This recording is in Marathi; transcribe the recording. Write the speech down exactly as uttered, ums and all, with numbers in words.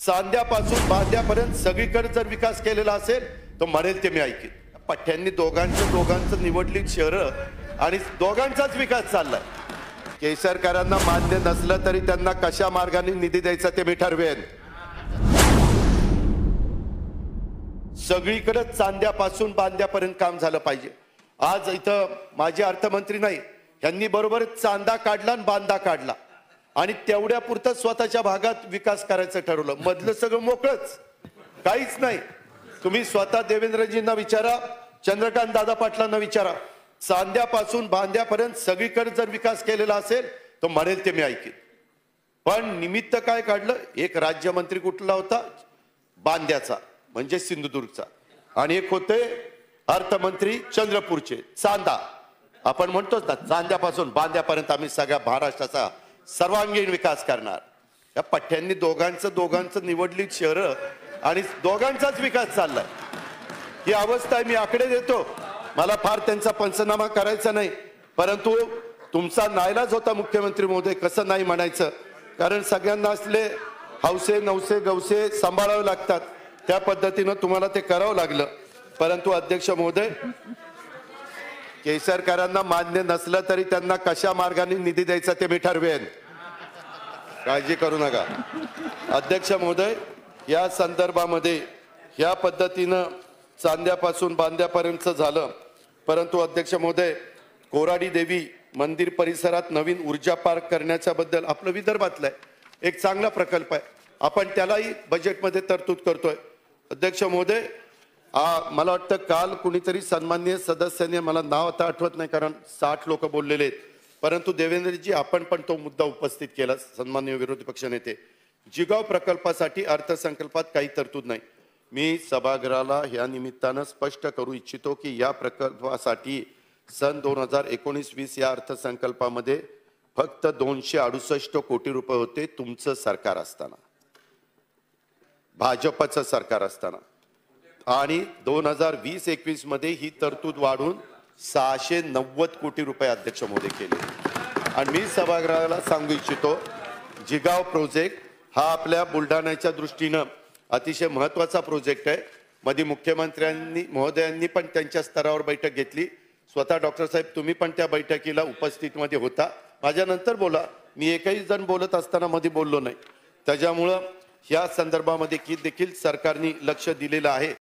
चांद्यापासून बांद्यापर्यंत सगळीकडे जर विकास केलेला असेल तर म्हणेल ते मी ऐकेन. पठ्ठ्यांनी दोघांचं दोघांचं निवडली शहरं आणि दोघांचाच विकास चाललाय. केसरकरांना मान्य नसलं तरी त्यांना कशा मार्गाने निधी द्यायचा ते मी ठरवेन. सगळीकडे चांद्यापासून बांद्यापर्यंत काम झालं पाहिजे. आज इथं माझे अर्थमंत्री नाही, यांनी बरोबर चांदा काढला आणि बांदा काढला आणि तेवढ्या पुरतं स्वतःच्या भागात विकास करायचं ठरवलं. मधलं सगळं मोकळच, काहीच नाही. तुम्ही स्वतः देवेंद्रजींना विचारा, चंद्रकांत दादा पाटलांना विचारा, चांद्यापासून बांद्यापर्यंत सगळीकडे जर विकास केलेला असेल तर म्हणेल ते मी ऐकेन. पण निमित्त काय काढलं? एक राज्यमंत्री कुठला होता? बांद्याचा म्हणजे सिंधुदुर्गचा, आणि एक होते अर्थमंत्री चंद्रपूरचे चांदा. आपण म्हणतोच ना, चांद्यापासून बांद्यापर्यंत आम्ही सगळ्या महाराष्ट्राचा सर्वांगीण विकास करणार. या पठ्ठ्यांनी दोघांचं दोघांचं निवडली शहरं आणि दोघांचाच विकास चाललाय. ही अवस्था आहे. मी आकडे देतो, मला फार त्यांचा पंचनामा करायचा नाही, परंतु तुमचा नाईलाज होता मुख्यमंत्री महोदय. कसं नाही म्हणायचं, कारण सगळ्यांना असले हौसे नवसे गवसे सांभाळावे लागतात, त्या पद्धतीनं तुम्हाला ते करावं लागलं. परंतु अध्यक्ष महोदय, केसरकरांना मान्य नसलं तरी त्यांना कशा मार्गाने निधी द्यायचा ते मी ठरवेन, काळजी करू नका. अध्यक्ष महोदय, या संदर्भामध्ये या पद्धतीनं चांद्यापासून बांद्यापर्यंत झालं. परंतु अध्यक्ष महोदय, कोराडी देवी मंदिर परिसरात नवीन ऊर्जा पार्क करण्याच्या बद्दल आपलं विदर्भातलं आहे, एक चांगला प्रकल्प आहे, आपण त्यालाही बजेटमध्ये तरतूद करतोय. अध्यक्ष महोदय, आ मला वाटतं काल कुणीतरी सन्माननीय सदस्यांनी, मला नाव आता आठवत नाही कारण साठ लोक बोललेले आहेत, परंतु देवेंद्रजी आपण पण तो मुद्दा उपस्थित केला. सन्माननीय विरोधी पक्षनेते, जिगाव प्रकल्पासाठी अर्थसंकल्पात काही तरतूद नाही. मी सभागृहाला या निमित्तानं स्पष्ट करू इच्छितो की या प्रकल्पासाठी सन दोन हजार एकोणीस वीस या अर्थसंकल्पामध्ये फक्त दोनशे अडुसष्ट कोटी रुपये होते तुमचं सरकार असताना, भाजपचं सरकार असताना, आणि दोन हजार वीस एकवीस मध्ये ही तरतूद वाढून सहाशे नव्वद कोटी रुपये अध्यक्ष महोदय केले. आणि मी सभागृहाला सांगू इच्छितो, जिगाव प्रोजेक्ट हा आपल्या बुलढाण्याच्या दृष्टीनं अतिशय महत्त्वाचा प्रोजेक्ट आहे. मध्ये मुख्यमंत्र्यांनी महोदयांनी पण त्यांच्या स्तरावर बैठक घेतली. स्वतः डॉक्टर साहेब तुम्ही पण त्या बैठकीला उपस्थितीमध्ये होता. माझ्यानंतर बोला, मी एकही जण बोलत असताना मध्ये बोललो नाही. त्याच्यामुळं या संदर्भामध्ये की देखील सरकारने लक्ष दिलेलं आहे.